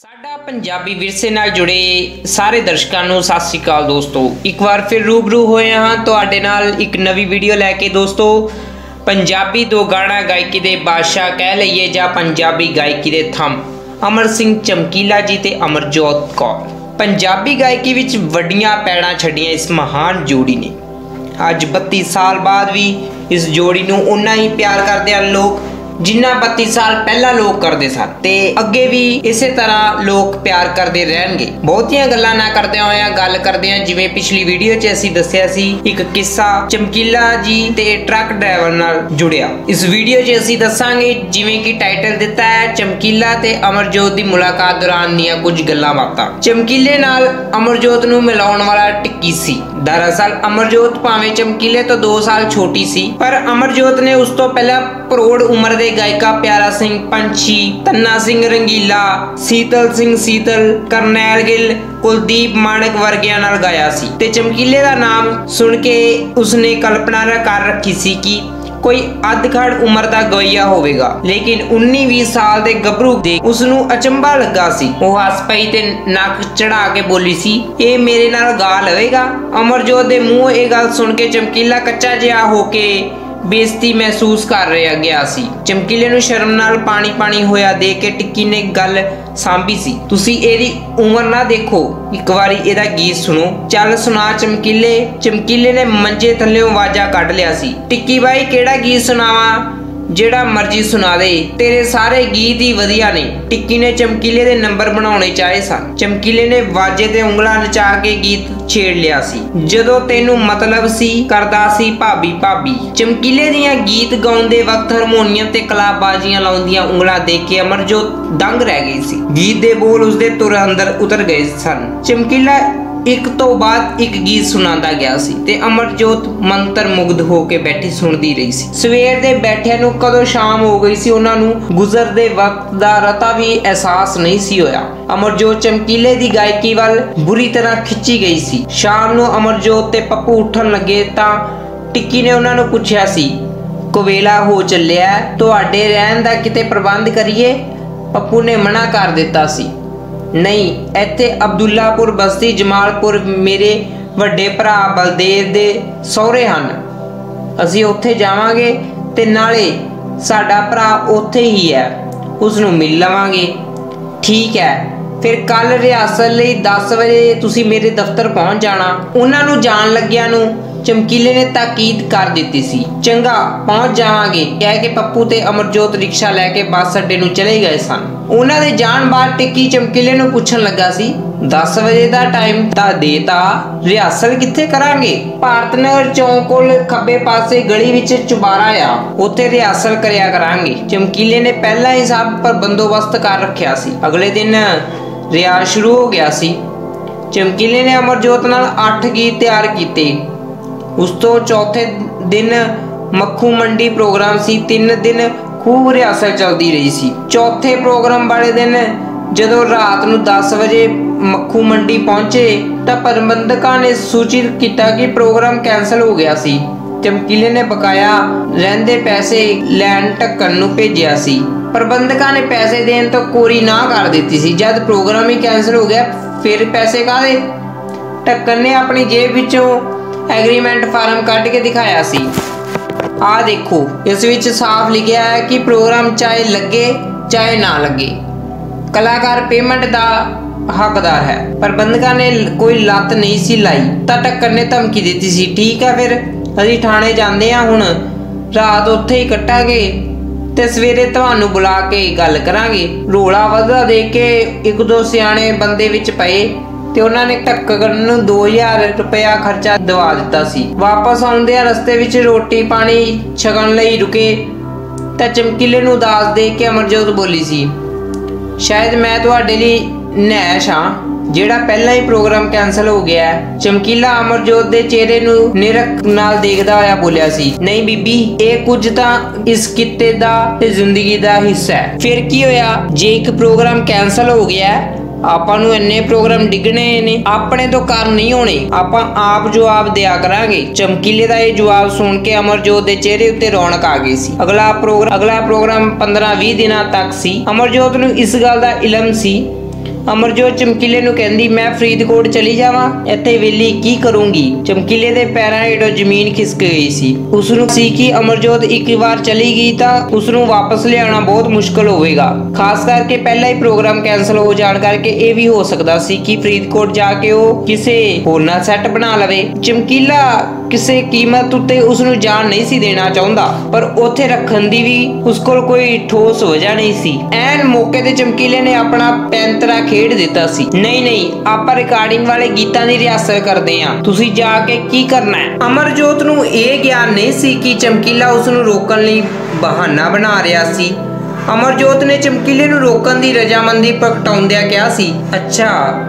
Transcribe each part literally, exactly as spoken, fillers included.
ਸਾਡਾ ਪੰਜਾਬੀ ਵਿਰਸੇ ਨਾਲ ਜੁੜੇ ਸਾਰੇ ਦਰਸ਼ਕਾਂ ਨੂੰ ਸਤਿ ਸ਼੍ਰੀ ਅਕਾਲ ਦੋਸਤੋ। ਇੱਕ ਵਾਰ ਫਿਰ ਰੂਬਰੂ ਹੋਏ ਹਾਂ ਤੁਹਾਡੇ ਨਾਲ ਇੱਕ ਨਵੀਂ ਵੀਡੀਓ ਲੈ ਕੇ। ਦੋਸਤੋ, ਪੰਜਾਬੀ ਤੋਂ ਗਾਣਾ ਗਾਇਕੀ ਦੇ ਬਾਦਸ਼ਾਹ ਕਹਿ ਲਈਏ ਜਾਂ ਪੰਜਾਬੀ ਗਾਇਕੀ ਦੇ ਥੰਮ ਅਮਰ ਸਿੰਘ ਚਮਕੀਲਾ ਜੀ ਤੇ ਅਮਰਜੋਤ ਕੌਰ ਪੰਜਾਬੀ ਗਾਇਕੀ ਵਿੱਚ ਵੱਡੀਆਂ ਪੈੜਾਂ ਛੱਡੀਆਂ ਇਸ ਮਹਾਨ ਜੋੜੀ ਨੇ। ਅੱਜ ਬੱਤੀ ਸਾਲ ਬਾਅਦ ਵੀ ਇਸ ਜੋੜੀ ਨੂੰ ਉਨਾ ਹੀ ਪਿਆਰ ਕਰਦੇ ਹਨ ਲੋਕ जिन्ना बत्ती साल पहला लोग करते सन ते अगे भी इसे तरह लोग प्यार करते रहणगे। बहुतियां गल्लां ना करदे होया गल करदे हां जिवें पिछली वीडियो च असीं दस्सिया सी एक किस्सा चमकीला जी ते ट्रक ड्राइवर नाल जुड़िया। इस वीडियो च असीं दस्सांगे जिवें कि टाइटल दिता है चमकीला ते अमरजोत दी मुलाकात दौरान दीयां कुछ गल्लां बातां। चमकीले नाल अमरजोत नूं मिलाउण वाला टिक्की सी। दरअसल अमरजोत भावें चमकीले तो दो साल छोटी सी, पर अमरजोत ने उस तो पहला करोड़ उम्र गायिका प्यारा सिंह पंछी, तन्ना सिंह रंगीला, शीतल सिंह शीतल, करनैल गिल, कुलदीप माणक वर्गिया नाल गाया सी। ते चमकीले दा नाम सुन के उसने कल्पना कर रखी सी कि कोई अधखड़ उम्र दा गवैया होवेगा, लेकिन उन्नीस बीस साल दे गभरू देख उसनू अचंभा लगा सी। वो हस पई ते नक चढ़ा के बोली सी, ए मेरे नाल गा लवेगा। अमरजोत दे मूंह ये गल सुन के चमकीला कच्चा जिहा होके बेइज्जती महसूस कर रहा गया सी। चमकीले नूं शर्म नाल पानी पानी होया देख के टिक्की ने गल सांभी सी। तुसी एदी उम्र ना देखो, एक बारी एदा गीत सुनो। चल सुना चमकीले। चमकीले ने मंजे थल्लेओं आवाजा कढ लिया सी। टिक्की बाई केड़ा गीत सुनावा? जेड़ा मर्जी सुना दे, तेरे सारे गीत ही वधिया ने। टिक्की ने चमकीले दे नंबर बनाउणे चाहे सन। चमकीले ने वाजे ते उंगलां नचा के गीत छेड़ लिया सी। जदों तैनूं मतलब सी करदा सी भाभी भाभी। चमकीले दियां गीत गाउंदे वक्त हारमोनियम ते कलाबाजियां लाउंदियां उंगलां देख के अमरजोत दंग रह गई सी। गीत दे बोल उसदे तुर अंदर उतर गए सन। चमकीला एक तो बाद एक गीत सुनांदा गया सी ते अमरजोत मंत्र मुग्ध होके बैठी सुनदी रही सी। सवेर दे बैठिया नूं कदों शाम हो गई सी, उन्हां नूं गुजरदे वक्त दा रता भी एहसास नहीं सी होया। अमरजोत चमकीले दी गायकी वल बुरी तरह खिंची गई सी। शाम नूं अमरजोत ते पप्पू उठन लगे तां टिक्की ने उन्हां नूं पुछया सी, कोवेला हो चलिया, तुहाडे रहण दा किते प्रबंध करिए? पप्पू ने मना कर दिता सी। नहीं, इत्थे अब्दुल्लापुर बस्ती जमालपुर मेरे वड्डे भरा बलदेव दे सहुरे हन। असीं उत्थे जावांगे ते नाले साडा भरा उत्थे ही है, उसनूं मिल लवांगे। ठीक है, फिर कल रिहर्सल लई दस बजे तुसीं मेरे दफ्तर पहुंच जाना। उन्हां नूं जाण लग्गिया नूं चमकीले ने ताकीद कर दित्ती सी। चंगा, पहुंच जावांगे कह के पप्पू ते अमरजोत रिक्शा लैके बस अड्डे नूं चले गए सन। उन्हां दे जाण बाद टिक्की चमकीले नूं पुछण लगा सी, दस बजे दा टाइम तां देता, रिहर्सल कित्थे करांगे? भारत नगर चौक कोल खब्बे पासे गली विच चुबारा आ, उत्थे रिहर्सल करिया करांगे। चमकीले ने पहला ही सब पर बंदोबस्त कर रखिया सी। अगले दिन रियाज शुरू हो गया सी। चमकीले ने अमरजोत नाल अठ गीत तैयार कीते। उस तो चौथे दिन मक्खू मंडी प्रोग्राम सी। तीन दिन खूब रिहर्सल चलती रही सी। चौथे प्रोग्राम वाले दिन जदों रात नूं दस बजे मक्खू मंडी पहुंचे तां प्रबंधकां ने सूचित किया कि प्रोग्राम कैंसल हो गया सी। चमकीले ने बकाया रहिंदे पैसे लैण ढक्कन नूं भेजिया सी। प्रबंधकां ने पैसे देण तो कोरी ना कर दित्ती सी। जद प्रोग्राम ही कैंसल हो गया फिर पैसे काहदे? ढक्कन ने अपनी जेब विचों एग्रीमेंट फार्म कट के दिखाया सी। आ देखो, इस विच साफ लिखा है कि प्रोग्राम चाहे लगे चाहे ना लगे, कलाकार पेमेंट दा हकदार है। प्रबंधकां ने कोई लत नहीं सी लाई तां ढक्कन ने धमकी दी सी। ठीक है, फिर असीं थाणे जांदे हां, हुण रात उत्थे ही कट्टांगे ते सवेरे तुहानूं बुला के गल करांगे। रोला वधदा देख के एक दो सियाणे बंदे विच पए ते उन्हां ने ढक्कन नूं दो हज़ार रुपया खर्चा दवा दिता सी। वापस आउंदे रस्ते विच रोटी पानी छकण लई रुके तां चमकीले नूं उदास देख के अमरजोत बोली सी, शायद मैं तुहाडे लई नैश हां जेड़ा पहला ही प्रोग्राम कैंसल हो गया है। चमकीला अमरजोत दे चेहरे नूं निरख नाल देखदा होया बोलिया सी, नहीं बीबी, इह कुछ तां इस किते दा ते जिंदगी दा हिस्सा है। फिर की होया जे एक प्रोग्राम कैंसल हो गया है, ਆਪਾਂ ਨੂੰ ਇੰਨੇ ਪ੍ਰੋਗਰਾਮ ਡਿੱਗਣੇ ਨੇ, ਆਪਣੇ ਤੋਂ ਕਰ ਨਹੀਂ ਹੋਣੇ, ਆਪਾਂ ਆਪ ਜਵਾਬ ਦਿਆ ਕਰਾਂਗੇ। ਚਮਕੀਲੇ ਦਾ ਇਹ ਜਵਾਬ ਸੁਣ ਕੇ ਅਮਰਜੋਤ ਦੇ ਚਿਹਰੇ ਉੱਤੇ ਰੌਣਕ ਆ ਗਈ ਸੀ। ਅਗਲਾ ਪ੍ਰੋਗਰਾਮ ਅਗਲਾ ਪ੍ਰੋਗਰਾਮ ਪੰਦਰਾਂ ਵੀਹ ਦਿਨਾਂ ਤੱਕ ਸੀ। ਅਮਰਜੋਤ ਨੂੰ ਇਸ ਗੱਲ ਦਾ ਇਲਮ ਸੀ ਅਮਰਜੋਤ ਚਮਕੀਲੇ ਨੂੰ ਕਹਿੰਦੀ ਮੈਂ ਫਰੀਦਕੋਟ ਚਲੀ ਜਾਵਾਂ, ਇੱਥੇ ਵੇਲੀ ਕੀ ਕਰੂੰਗੀ। ਚਮਕੀਲੇ ਦੇ ਪੈਰਾਂ ਹੇਠੋਂ ਜ਼ਮੀਨ ਖਿਸਕ ਗਈ ਸੀ। ਉਸ ਨੂੰ ਸੀ ਕਿ ਅਮਰਜੋਤ ਇੱਕ ਵਾਰ ਚਲੀ ਗਈ ਤਾਂ ਉਸ ਨੂੰ ਵਾਪਸ ਲਿਆਉਣਾ ਬਹੁਤ ਮੁਸ਼ਕਲ ਹੋਵੇਗਾ, ਖਾਸ ਕਰਕੇ ਪਹਿਲਾ ਹੀ ਪ੍ਰੋਗਰਾਮ ਕੈਂਸਲ ਹੋ ਜਾਣ ਕਰਕੇ ਇਹ ਵੀ ਹੋ ਸਕਦਾ ਸੀ ਕਿ ਫਰੀਦਕੋਟ ਜਾ ਕੇ ਉਹ ਕਿਸੇ ਹੋਰ ਨਾਲ ਸੈੱਟ ਬਣਾ ਲਵੇ। ਚਮਕੀਲਾ ਕਿਸੇ ਕੀਮਤ ਉੱਤੇ ਉਸ ਨੂੰ ਜਾਣ ਨਹੀਂ ਸੀ ਦੇਣਾ ਚਾਹੁੰਦਾ, ਪਰ ਉੱਥੇ ਰੱਖਣ ਦੀ ਵੀ ਉਸ ਕੋਲ ਕੋਈ ਠੋਸ ਵਜ੍ਹਾ ਨਹੀਂ ਸੀ। ਐਨ ਮੌਕੇ ਤੇ ਚਮਕੀਲੇ ਨੇ ਆਪਣਾ ਪੈਂਤਰਾ ਖੇਡ ਦਿੱਤਾ ਸੀ। ਨਹੀਂ ਨਹੀਂ, ਆਪਾਂ ਰਿਕਾਰਡਿੰਗ ਵਾਲੇ ਗੀਤਾਂ ਦੀ ਰਿਹਰਸਲ ਕਰਦੇ ਆਂ, ਤੁਸੀਂ ਜਾ ਕੇ ਕੀ ਕਰਨਾ ਹੈ। ਅਮਰਜੋਤ ਨੂੰ ਇਹ ਗਿਆਨ ਨਹੀਂ ਸੀ ਕਿ ਚਮਕੀਲਾ ਉਸ ਨੂੰ ਰੋਕਣ ਲਈ ਬਹਾਨਾ ਬਣਾ ਰਿਹਾ ਸੀ। ਅਮਰਜੋਤ ਨੇ ਚਮਕੀਲੇ ਨੂੰ ਰੋਕਣ ਦੀ ਰਜਾਮੰਦੀ ਪ੍ਰਗਟਾਉਂਦਿਆਂ ਕਿਹਾ ਸੀ, ਅੱਛਾ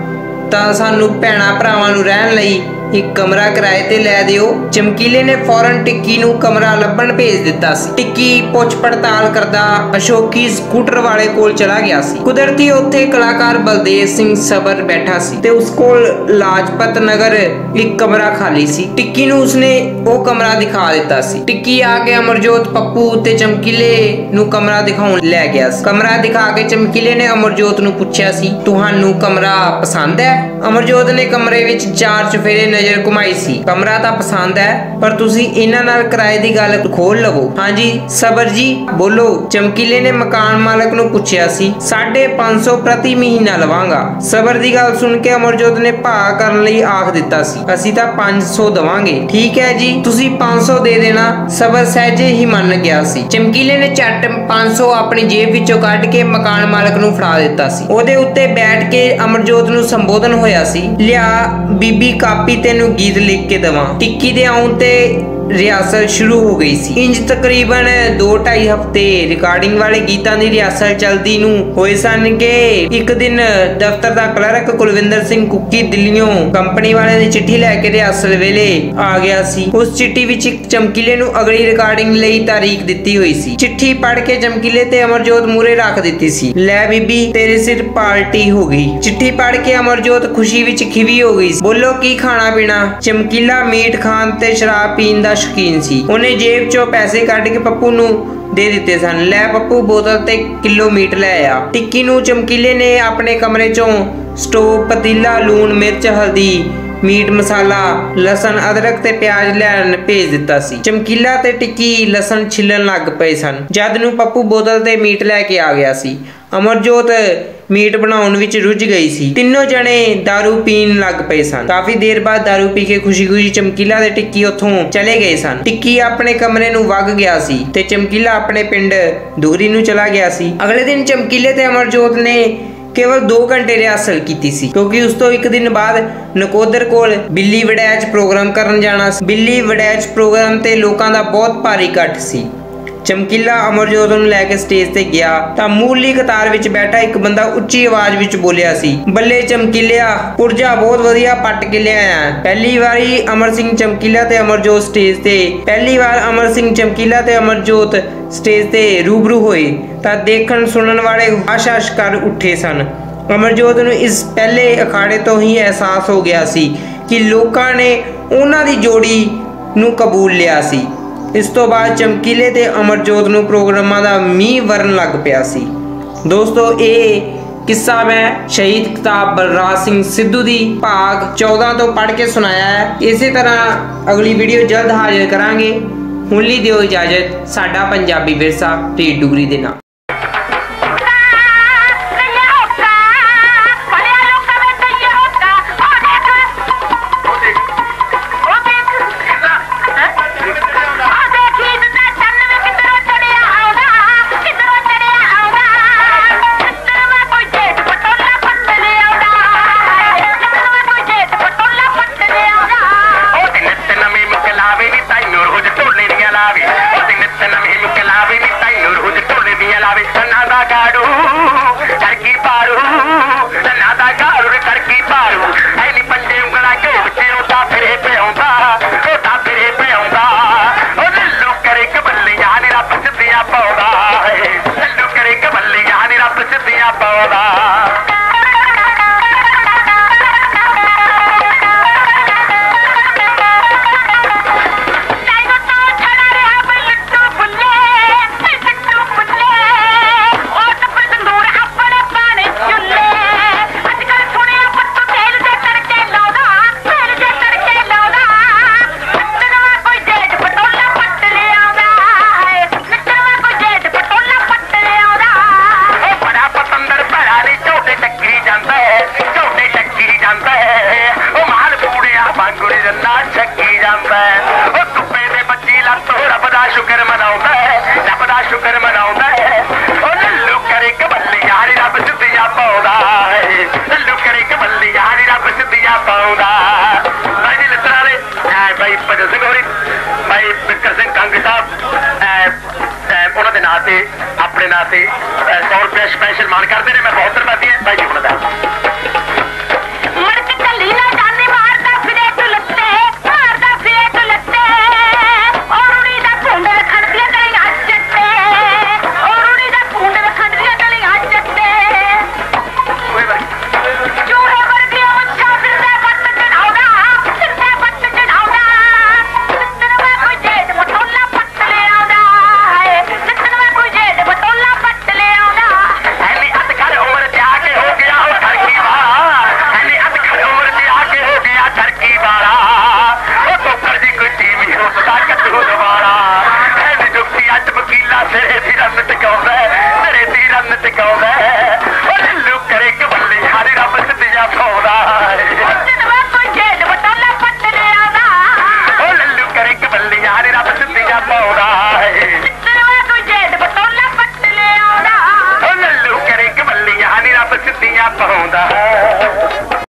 ਤਾਂ ਸਾਨੂੰ ਭੈਣਾ ਭਰਾਵਾਂ ਨੂੰ ਰਹਿਣ ਲਈ ਇੱਕ ਕਮਰਾ ਕਿਰਾਏ ਤੇ ਲੈ ਦਿਓ। ਚਮਕੀਲੇ ਨੇ ਫੌਰਨ ਟਿੱਕੀ ਨੂੰ ਕਮਰਾ ਲੱਭਣ ਭੇਜ ਦਿੱਤਾ ਸੀ। ਟਿੱਕੀ ਪੁੱਛ ਪੜਤਾਲ ਕਰਦਾ ਅਸ਼ੋਕੀ ਸਕੂਟਰ ਵਾਲੇ ਕੋਲ ਚਲਾ ਗਿਆ ਸੀ। ਕੁਦਰਤੀ ਉੱਥੇ ਕਲਾਕਾਰ ਬਲਦੇਵ ਸਿੰਘ ਸਬਰ ਬੈਠਾ ਸੀ ਤੇ ਉਸ ਕੋਲ ਲਾਜਪਤ ਨਗਰ ਇੱਕ ਕਮਰਾ ਖਾਲੀ ਸੀ। ਟਿੱਕੀ ਨੂੰ ਉਸਨੇ ਉਹ ਕਮਰਾ ਦਿਖਾ ਦਿੱਤਾ ਸੀ। ਟਿੱਕੀ ਆ ਕੇ ਅਮਰਜੋਤ, ਪੱਪੂ ਤੇ ਚਮਕੀਲੇ ਨੂੰ ਕਮਰਾ ਦਿਖਾਉਣ ਲੈ ਗਿਆ ਸੀ। ਕਮਰਾ ਦਿਖਾ ਕੇ ਚਮਕੀਲੇ ਨੇ ਅਮਰਜੋਤ ਨੂੰ ਪੁੱਛਿਆ ਸੀ, ਤੁਹਾਨੂੰ ਕਮਰਾ ਪਸੰਦ ਹੈ? ਅਮਰਜੋਤ ਨੇ ਕਮਰੇ ਵਿੱਚ ਚਾਰ ਚੁਫੇਰੇ ਨਜ਼ਰ ਘੁਮਾਈ ਸੀ। ਕਮਰਾ ਤਾਂ ਪਸੰਦ ਹੈ, ਪਰ ਤੁਸੀਂ ਇਹਨਾਂ ਨਾਲ ਕਿਰਾਏ ਦੀ ਗੱਲ ਖੋਲ ਲਵੋ। ਹਾਂਜੀ ਸਬਰ ਜੀ ਬੋਲੋ, ਚਮਕੀਲੇ ਨੇ ਮਕਾਨ ਮਾਲਕ ਨੂੰ ਪੁੱਛਿਆ ਸੀ। ਸਾਢੇ ਪੰਜ ਸੌ ਪ੍ਰਤੀ ਮਹੀਨਾ ਲਵਾਂਗਾ। ਸਬਰ ਦੀ ਗੱਲ ਸੁਣ ਕੇ ਅਮਰਜੋਤ ਨੇ ਭਾਅ ਕਰਨ ਲਈ ਆਖ ਦਿੱਤਾ ਸੀ, ਅਸੀਂ ਤਾਂ ਪੰਜ ਸੌ ਦਵਾਂਗੇ। ਠੀਕ ਹੈ ਜੀ, ਤੁਸੀਂ ਪੰਜ ਸੌ ਦੇ ਦੇਣਾ। ਸਬਰ ਸਹਿਜੇ ਹੀ ਮੰਨ ਗਿਆ ਸੀ। ਚਮਕੀਲੇ ਨੇ ਝੱਟ ਪੰਜ ਸੌ ਆਪਣੀ ਜੇਬ ਵਿੱਚੋਂ ਕੱਢ ਕੇ ਮਕਾਨ ਮਾਲਕ ਨੂੰ ਫੜਾ ਦਿੱਤਾ ਸੀ। ਉਹਦੇ ਉੱਤੇ ਬੈਠ ਕੇ ਅਮਰਜੋਤ ਨੂੰ ਸੰਬੋਧਨ ਹੋਇਆ ਸੀ, ਲਿਆ ਬੀਬੀ ਕਾਪੀ ਤੈਨੂੰ ਗੀਤ ਲਿਖ ਕੇ ਦਵਾਂ। ਟਿੱਕੀ ਦੇ ਆਉਣ ਤੇ ਰਿਹਰਸਲ ਸ਼ੁਰੂ ਹੋ ਗਈ ਸੀ। ਇੰਜ ਤਕਰੀਬਨ ਦੋ ਢਾਈ ਹਫ਼ਤੇ ਰਿਕਾਰਡਿੰਗ ਵਾਲੇ ਗੀਤਾਂ ਦੀ ਰਿਹਰਸਲ ਚਲਦੀ ਨੂੰ ਹੋਏ ਸਨ ਕਿ ਇੱਕ ਦਿਨ ਦਫ਼ਤਰ ਦਾ ਕਲਰਕ ਕੁਲਵਿੰਦਰ ਸਿੰਘ ਕੁੱਕੀ ਦਿੱਲੀੋਂ ਕੰਪਨੀ ਵਾਲਿਆਂ ਦੀ ਚਿੱਠੀ ਲੈ ਕੇ ਰਿਹਰਸਲ ਵੇਲੇ ਆ ਗਿਆ ਸੀ। ਉਸ ਚਿੱਠੀ ਵਿੱਚ ਚਮਕੀਲੇ ਨੂੰ ਅਗਲੀ ਰਿਕਾਰਡਿੰਗ ਲਈ ਤਾਰੀਖ ਦਿੱਤੀ ਹੋਈ ਸੀ। ਚਿੱਠੀ ਪੜ੍ਹ ਕੇ ਚਮਕੀਲੇ ਤੇ ਅਮਰਜੋਤ ਮੂਹਰੇ ਰੱਖ ਦਿੱਤੀ ਸੀ। ਲੈ ਬੀਬੀ ਤੇਰੇ ਸਿਰ ਪਾਰਟੀ ਹੋ ਗਈ। ਚਿੱਠੀ ਪੜ੍ਹ ਕੇ ਅਮਰਜੋਤ ਖੁਸ਼ੀ ਵਿੱਚ ਖਿਵੀ ਹੋ ਗਈ। ਬੋਲੋ ਕੀ ਖਾਣਾ ਪੀਣਾ? ਚਮਕੀਲਾ ਮੀਟ ਖਾਣ ਤੇ ਸ਼ਰਾਬ ਪੀਣ ਦਾ ਸ਼ੌਕੀਨ ਸੀ। ਉਹਨੇ ਜੇਬ ਚੋਂ ਪੈਸੇ ਕੱਢ ਕੇ ਪੱਪੂ ਨੂੰ ਦੇ ਦਿੱਤੇ ਸਨ। ਲੈ ਪੱਪੂ ਬੋਤਲ ਤੇ ਕਿਲੋ ਮੀਟ ਲੈ ਆ। ਟਿੱਕੀ ਨੂੰ ਚਮਕੀਲੇ ਨੇ ਆਪਣੇ ਕਮਰੇ ਚੋਂ ਸਟੋਵ, ਪਤੀਲਾ, ਲੂਣ, ਮਿਰਚ, ਹਲਦੀ, ਮੀਟ ਮਸਾਲਾ, ਲਸਣ, ਅਦਰਕ ਤੇ ਪਿਆਜ਼ ਲੈਣ ਭੇਜ ਦਿੱਤਾ ਸੀ। ਚਮਕੀਲਾ ਤੇ ਟਿੱਕੀ ਲਸਣ ਛਿੱਲਣ ਲੱਗ ਪਏ ਸਨ। ਜਦ ਨੂੰ ਪੱਪੂ ਬੋਤਲ ਤੇ ਮੀਟ ਲੈ ਕੇ ਆ ਗਿਆ ਸੀ। ਅਮਰਜੋਤ ਮੀਟ ਬਣਾਉਣ ਵਿੱਚ ਰੁੱਝ ਗਈ ਸੀ। ਤਿੰਨੋਂ ਜਣੇ ਦਾਰੂ ਪੀਣ ਲੱਗ ਪਏ ਸਨ। ਕਾਫੀ ਦੇਰ ਬਾਅਦ ਦਾਰੂ ਪੀ ਕੇ ਖੁਸ਼ੀ ਖੁਸ਼ੀ ਚਮਕੀਲਾ ਤੇ ਟਿੱਕੀ ਉੱਥੋਂ ਚਲੇ ਗਏ ਸਨ। ਟਿੱਕੀ ਆਪਣੇ ਕਮਰੇ ਨੂੰ ਵਗ ਗਿਆ ਸੀ ਤੇ ਚਮਕੀਲਾ ਆਪਣੇ ਪਿੰਡ ਦੁਗਰੀ ਨੂੰ ਚਲਾ ਗਿਆ ਸੀ। ਅਗਲੇ ਦਿਨ ਚਮਕੀਲੇ ਤੇ ਅਮਰਜੋਤ ਨੇ ਕੇਵਲ ਦੋ ਘੰਟੇ ਰਿਹਰਸਲ ਕੀਤੀ ਸੀ, ਕਿਉਂਕਿ ਉਸ ਤੋਂ ਇੱਕ ਦਿਨ ਬਾਅਦ ਨਕੋਦਰ ਕੋਲ ਬਿੱਲੀ ਵੜੈਚ ਪ੍ਰੋਗਰਾਮ ਕਰਨ ਜਾਣਾ ਸੀ। ਬਿੱਲੀ ਵੜੈਚ ਪ੍ਰੋਗਰਾਮ ਤੇ ਲੋਕਾਂ ਦਾ ਬਹੁਤ ਭਾਰੀ ਇਕੱਠ ਸੀ। ਚਮਕੀਲਾ ਅਮਰਜੋਤ ਨੂੰ ਲੈ ਕੇ ਸਟੇਜ ਤੇ ਗਿਆ ਤਾਂ ਮੂਹਰਲੀ ਕਤਾਰ ਵਿੱਚ ਬੈਠਾ ਇੱਕ ਬੰਦਾ ਉੱਚੀ ਆਵਾਜ਼ ਵਿੱਚ ਬੋਲਿਆ ਸੀ, ਬੱਲੇ ਚਮਕੀਲਿਆ, ਪੁਰਜਾ ਬਹੁਤ ਵਧੀਆ ਪੱਟ ਕੇ ਲਿਆਇਆ। ਪਹਿਲੀ ਵਾਰੀ ਅਮਰ ਸਿੰਘ ਚਮਕੀਲਾ ਤੇ ਅਮਰਜੋਤ ਸਟੇਜ ਤੇ ਪਹਿਲੀ ਵਾਰ ਅਮਰ ਸਿੰਘ ਚਮਕੀਲਾ ਤੇ ਅਮਰਜੋਤ ਸਟੇਜ ਤੇ ਰੂਬਰੂ ਹੋਏ ਤਾਂ ਦੇਖਣ ਸੁਣਨ ਵਾਲੇ ਆਸ਼-ਆਸ਼ ਕਰ ਉੱਠੇ ਸਨ। ਅਮਰਜੋਤ ਨੂੰ ਇਸ ਪਹਿਲੇ ਅਖਾੜੇ ਤੋਂ ਹੀ ਅਹਿਸਾਸ ਹੋ ਗਿਆ ਸੀ ਕਿ ਲੋਕਾਂ ਨੇ ਉਹਨਾਂ ਦੀ ਜੋੜੀ ਨੂੰ ਕਬੂਲ ਲਿਆ ਸੀ। ਇਸ ਤੋਂ ਬਾਅਦ ਚਮਕੀਲੇ ਤੇ ਅਮਰਜੋਤ ਨੂੰ ਪ੍ਰੋਗਰਾਮਾਂ ਦਾ ਮੀਂਹ ਵਰਨ ਲੱਗ ਪਿਆ ਸੀ। ਦੋਸਤੋ ਇਹ ਕਿੱਸਾ ਮੈਂ ਸ਼ਹੀਦ ਕਿਤਾਬ ਬਲਰਾਜ ਸਿੰਘ ਸਿੱਧੂ ਦੀ ਭਾਗ ਚੌਦਾਂ ਤੋਂ ਪੜ੍ਹ ਕੇ ਸੁਣਾਇਆ ਹੈ। ਇਸੇ ਤਰ੍ਹਾਂ ਅਗਲੀ ਵੀਡੀਓ ਜਲਦ ਹਾਜ਼ਰ ਕਰਾਂਗੇ। ਹੁਣ ਲਈ ਦਿਓ ਇਜਾਜ਼ਤ। ਸਾਡਾ ਪੰਜਾਬੀ ਵਿਰਸਾ ਰੀਡ ਡੁਗਰੀ ਦੇ ਨਾਲ। Nami, ते अपने नां ते सौ रुपया स्पैशल मान करते हैं। मैं बहुत धन्यवादी है भाई जी हुणां दा। तेरे दी रन टिकाउंदा तेरे दी रन टिकाउंदा लल्लू करे कबल्ली हर रब सिद्धियां पाउंदा लल्लू करे कबल्ली हर रब सिद्धियां पाउंदा लल्लू करे कबल्ली हर रब सिद्धियां पाउंदा।